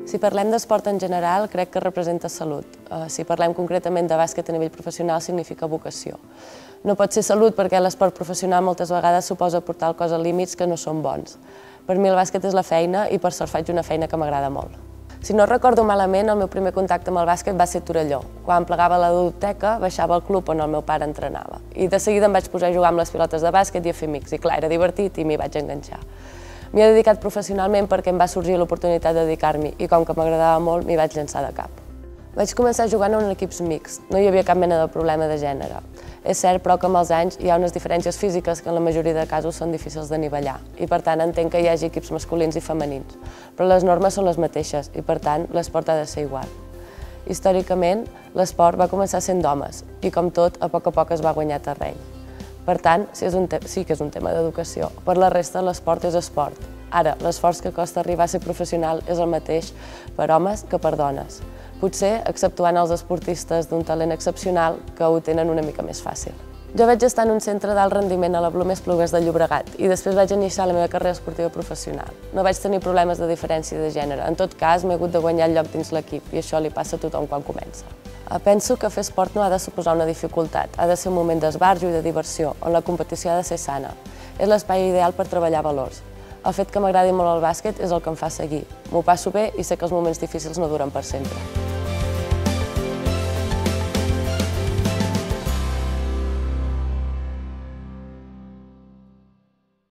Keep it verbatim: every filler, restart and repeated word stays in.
Si parlem d'esport en general, crec que representa salut. Si parlem concretament de bàsquet a nivell professional, significa vocació. No pot ser salut perquè l'esport professional moltes vegades suposa portar el cos a límits que no són bons. Per mi el bàsquet és la feina i per sort faig una feina que m'agrada molt. Si no recordo malament, el meu primer contacte amb el bàsquet va ser a Torelló. Quan plegava a la ludoteca, baixava al club on el meu pare entrenava. I de seguida em vaig posar a jugar amb les pilotes de bàsquet i a fer amics. I clar, era divertit i m'hi vaig enganxar. M'hi he dedicat professionalment perquè em va sorgir l'oportunitat de dedicar-m'hi i com que m'agradava molt, m'hi vaig llançar de cap. Vaig començar jugant en equips mixts. No hi havia cap mena de problema de gènere. És cert, però, que amb els anys hi ha unes diferències físiques que en la majoria de casos són difícils de nivellar i, per tant, entenc que hi hagi equips masculins i femenins. Però les normes són les mateixes i, per tant, l'esport ha de ser igual. Històricament, l'esport va començar sent d'homes i, com tot, a poc a poc es va guanyar terreny. Per tant, sí, és un sí que és un tema d'educació. Per la resta, l'esport és esport. Ara, l'esforç que costa arribar a ser professional és el mateix per homes que per dones. Potser, exceptuant els esportistes d'un talent excepcional, que ho tenen una mica més fàcil. Jo vaig estar en un centre d'alt rendiment a la Blume Esplugues de Llobregat i després vaig iniciar la meva carrera esportiva professional. No vaig tenir problemes de diferència de gènere. En tot cas, m'he hagut de guanyar el lloc dins l'equip i això li passa a tothom quan comença. Penso que fer esport no ha de suposar una dificultat, ha de ser un moment d'esbarjo i de diversió, on la competició ha de ser sana. És l'espai ideal per treballar valors. El fet que m'agradi molt el bàsquet és el que em fa seguir. M'ho passo bé i sé que els moments difícils no duren per sempre.